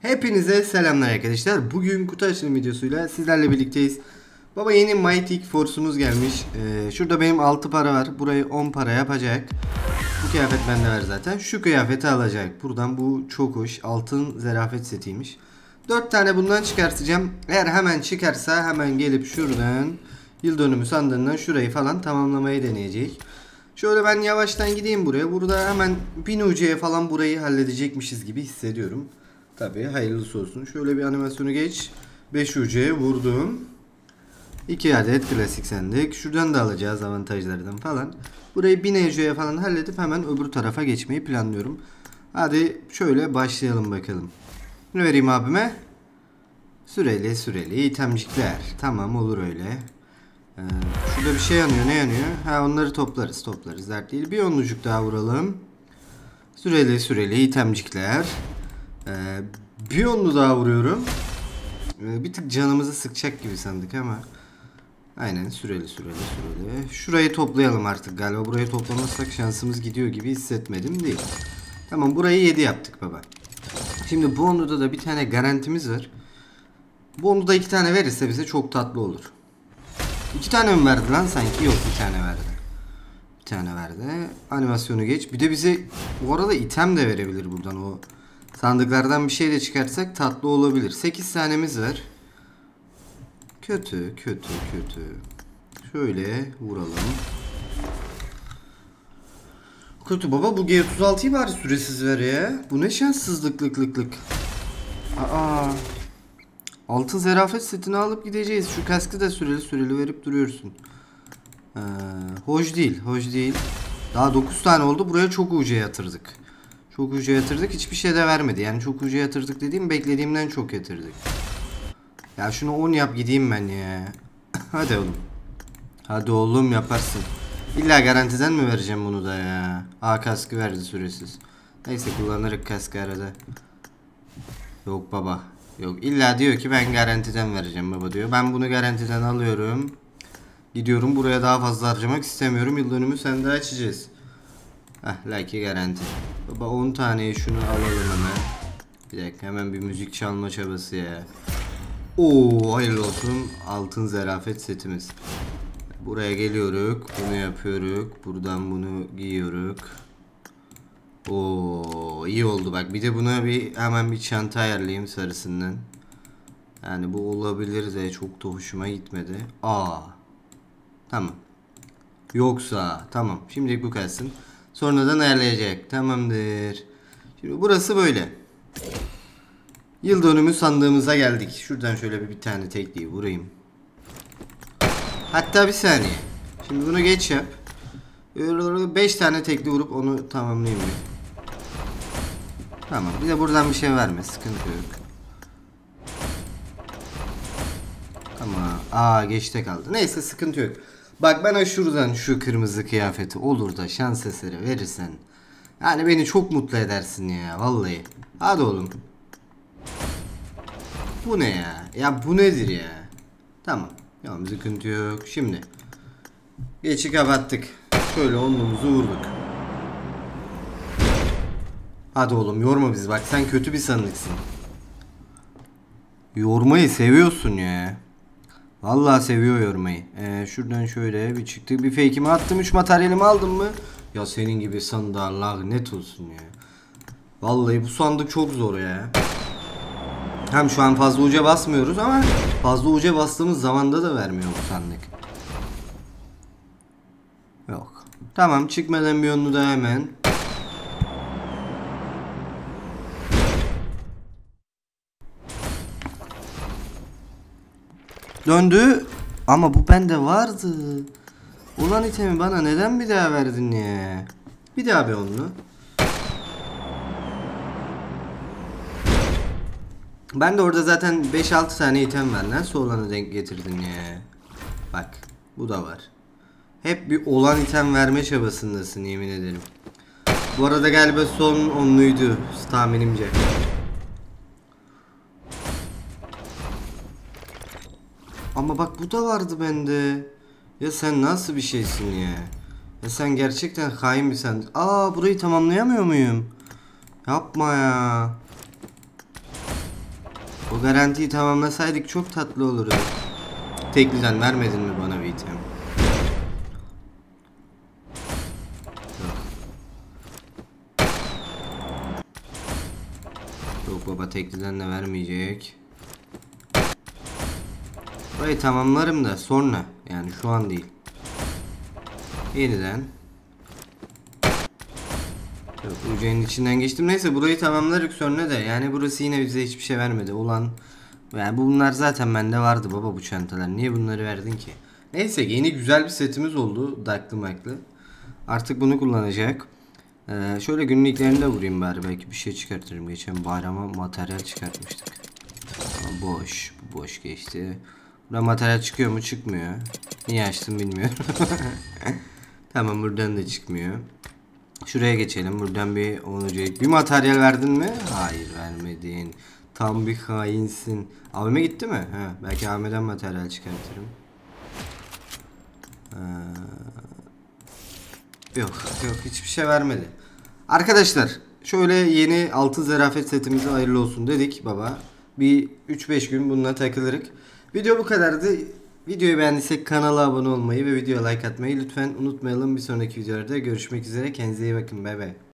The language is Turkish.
Hepinize selamlar arkadaşlar. Bugün kutu açılım videosuyla sizlerle birlikteyiz. Baba yeni Mighty Force'umuz gelmiş. Şurada benim 6 para var. Burayı 10 para yapacak. Bu kıyafet bende var zaten. Şu kıyafeti alacak. Buradan bu çok hoş. Altın zerafet setiymiş. 4 tane bundan çıkartacağım. Eğer hemen çıkarsa hemen gelip şuradan yıl dönümü sandığından şurayı falan tamamlamayı deneyecek. Şöyle ben yavaştan gideyim buraya. Burada hemen 1000 UC'ye falan burayı halledecekmişiz gibi hissediyorum. Tabii hayırlısı olsun. Şöyle bir animasyonu geç. 5 UC'ye vurdum. 2 adet klasik sandık. Şuradan da alacağız avantajlardan falan. Burayı 1000 UC'ye falan halledip hemen öbür tarafa geçmeyi planlıyorum. Hadi şöyle başlayalım bakalım. Ne vereyim abime? Süreli itemcikler. Tamam olur öyle. Şurada bir şey yanıyor. Ne yanıyor? Ha, onları toplarız. Dert değil. Bir onlucuk daha vuralım. Süreli itemcikler. Bir onlu daha vuruyorum. Bir tık canımızı sıkacak gibi sandık ama. Aynen süreli. Şurayı toplayalım artık galiba. Burayı toplamazsak şansımız gidiyor gibi hissetmedim değil. Tamam, burayı 7 yaptık baba. Şimdi bu onluda da bir tane garantimiz var. Bu onluda 2 tane verirse bize çok tatlı olur. 2 tane mi verdi lan sanki? Yok, bir tane verdi. Bir tane verdi. Animasyonu geç. Bir de bize bu arada item de verebilir buradan. O sandıklardan bir şey de çıkartsak tatlı olabilir. 8 tanemiz var. Kötü. Şöyle vuralım. Kötü baba, bu G36'yı bari süresiz ver ya. Bu ne şanssızlık. Aa. Altın zerafet setini alıp gideceğiz. Şu kaskı da süreli verip duruyorsun. Hoş değil. Daha 9 tane oldu. Buraya çok UC yatırdık. Hiçbir şey de vermedi. Yani çok UC yatırdık dediğim beklediğimden çok yatırdık. Ya şunu 10 yap gideyim ben ya. Hadi oğlum yaparsın. İlla garantiden mi vereceğim bunu da ya? Kaskı verdi süresiz. Neyse kullanırız kaskı arada. Yok baba. Yok, illa diyor ki ben garantiden vereceğim baba diyor. Ben bunu garantiden alıyorum. Gidiyorum, buraya daha fazla harcamak istemiyorum. Yıl dönümü sende açacağız. Lucky garanti. Baba 10 taneyi şunu alalım hemen. Bir dakika, hemen bir müzik çalma çabası ya. Oo, hayırlı olsun. Altın zerafet setimiz. Buraya geliyoruz. Bunu yapıyoruz. Buradan bunu giyiyoruz. Oo, iyi oldu bak. Bir de buna hemen bir çanta ayarlayayım sarısından. Yani bu olabilir de çok da hoşuma gitmedi. Tamam. Yoksa tamam. Şimdilik bu kalsın. Sonradan ayarlayacak. Tamamdır. Şimdi burası böyle. Yıl dönümü sandığımıza geldik. Şuradan şöyle bir tane tekliği vurayım. Hatta bir saniye. Şimdi bunu geç yap. 5 tane tekli vurup onu tamamlayayım bir. Tamam. Bir de buradan bir şey verme. Sıkıntı yok. Tamam. Geçte kaldı. Neyse, sıkıntı yok. Bak bana şuradan şu kırmızı kıyafeti olur da şans eseri verirsen. Yani beni çok mutlu edersin ya. Vallahi. Hadi oğlum. Bu ne ya? Ya bu nedir ya? Tamam. Tamam, sıkıntı yok. Şimdi. Geçi kapattık. Şöyle onluğumuzu vurduk. Hadi oğlum yorma bizi, bak sen kötü bir sandıksın. Yormayı seviyorsun ya. Vallahi seviyor yormayı. Şuradan şöyle bir çıktı. Bir fake'imi attım. 3 materyalimi aldım mı? Ya senin gibi sandığa lanet olsun ya. Vallahi bu sandık çok zor ya. Hem şu an fazla uca basmıyoruz ama fazla uca bastığımız zamanda da vermiyor bu sandık. Yok. Tamam, çıkmadan bir yolunu da hemen. Döndü. Ama bu bende vardı. Ulan itemi bana neden bir daha verdin ya? Bir daha bir onlu. Ben de orada zaten 5-6 tane item var. Nasıl olanı denk getirdin ya? Bak bu da var. Hep bir olan item verme çabasındasın, yemin ederim. Bu arada galiba son onluydu tahminimce. Ama bak bu da vardı bende. Ya sen nasıl bir şeysin ya? Ya sen gerçekten hain bir sen. Burayı tamamlayamıyor muyum? Yapma ya. O garantiyi tamamlasaydık çok tatlı olurdu. Tekliden vermedin mi bana bir item? Yok baba, tekliden de vermeyecek. Burayı tamamlarım da sonra. Yani şu an değil. Yeniden. Yok, ucayın içinden geçtim. Neyse burayı tamamlarız sonra da. Yani burası yine bize hiçbir şey vermedi. Ulan. Yani bunlar zaten bende vardı baba, bu çantalar. Niye bunları verdin ki? Neyse yeni güzel bir setimiz oldu. Daklı maklı. Artık bunu kullanacak. Şöyle günlüklerini de vurayım bari. Belki bir şey çıkartırım. Geçen bayrama materyal çıkartmıştık. Ama boş. Boş geçti. Burada materyal çıkıyor mu? Çıkmıyor. Niye açtım bilmiyorum. Tamam, buradan da çıkmıyor. Şuraya geçelim. Buradan bir olacak. Bir materyal verdin mi? Hayır, vermedin. Tam bir hainsin. AVM gitti mi? Ha, belki AVM'den materyal çıkartırım. Yok yok, hiçbir şey vermedi. Arkadaşlar şöyle yeni altın zarafet setimize hayırlı olsun dedik baba. Bir 3-5 gün bununla takılırık. Video bu kadardı. Videoyu beğendiysek kanala abone olmayı ve videoya like atmayı lütfen unutmayalım. Bir sonraki videolarda görüşmek üzere. Kendinize iyi bakın. Bay bay.